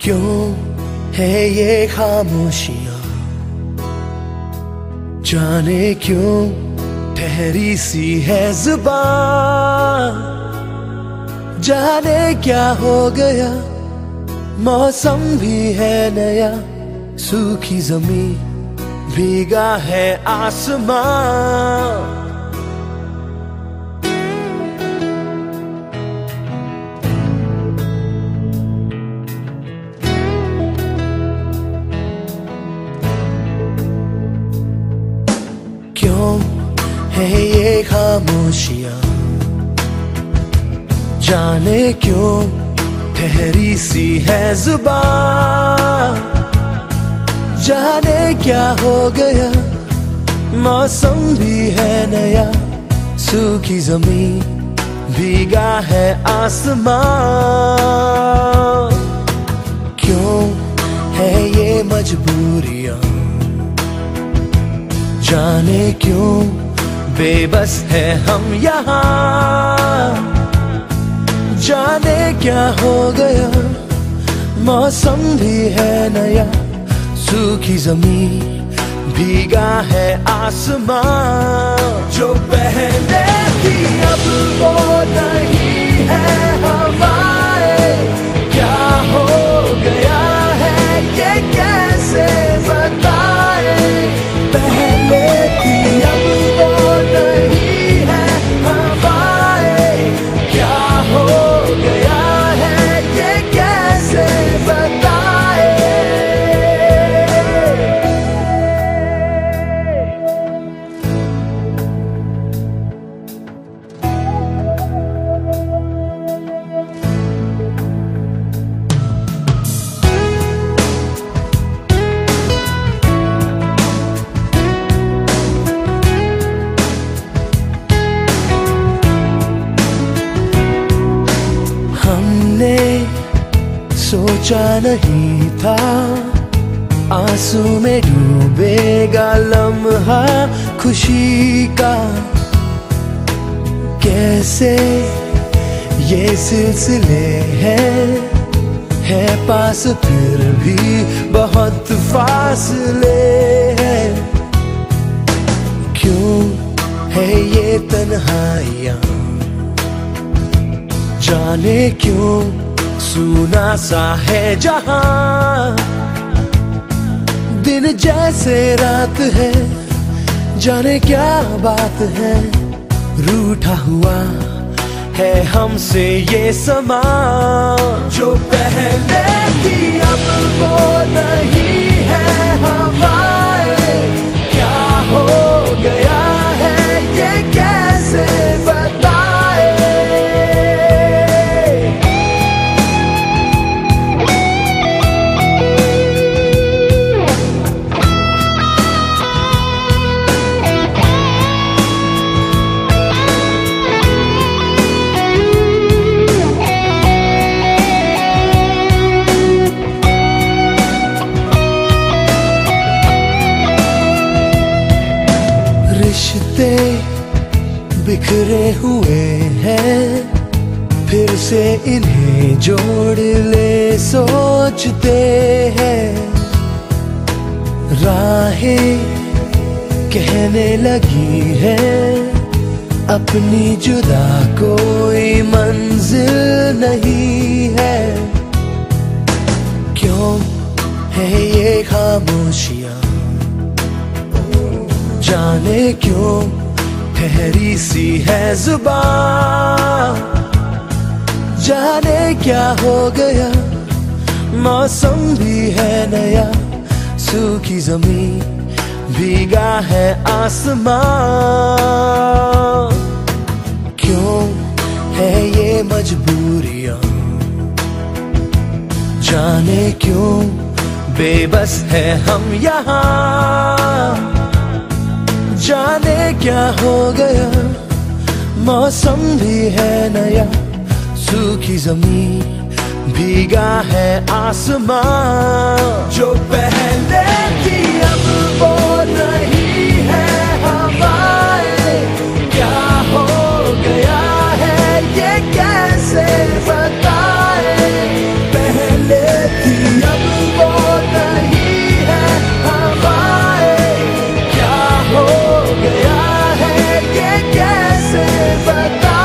क्यों है ये खामोशियां, जाने क्यों ठहरी सी है जुबान। जाने क्या हो गया, मौसम भी है नया, सूखी जमीन भीगा है आसमान। क्यों है ये खामोशियां, जाने क्यों ठहरी सी है जुबान। जाने क्या हो गया, मौसम भी है नया, सूखी जमीन भीगा है आसमान। क्यों है ये मजबूरियां, जाने क्यों बेबस है हम यहाँ। जाने क्या हो गया, मौसम भी है नया, सूखी जमीन भीगा है आसमान। जो पहले थी अब वो नहीं है हमारे, क्या हो गया है ये कैसे बताए। पहले थी अब वो नहीं है हमारे, क्या हो गया है ये कैसे बताए। हमने सोचा नहीं था आंसू में डूबेगा लम्हा खुशी का। कैसे ये सिलसिले है पास फिर भी बहुत फासले हैं। क्यों है ये तन्हाइयां, जाने क्यों सूना सा है जहां। दिन जैसे रात है, जाने क्या बात है, रूठा हुआ है हमसे ये समा। जो पहले थी अब वो नहीं है हमारे, क्या हो गया है ये कैसे बताए। रिश्ते बिखरे हुए हैं, फिर से इन्हें जोड़ ले सोचते हैं। राहें कहने लगी हैं अपनी जुदा कोई मंजिल नहीं है। क्यों है ये खामोशियां, जाने क्यों ठहरी सी है जुबान। जाने क्या हो गया, मौसम भी है नया, सूखी जमीन भीगा है आसमान। क्यों है ये मजबूरियां, जाने क्यों बेबस है हम यहाँ। जाने क्या हो गया, मौसम भी है नया, सूखी जमीन भीगा है आसमान। जो पहले थी अब वो नहीं है हमारे, क्या हो गया है ये कैसे बताए। पहले थी बता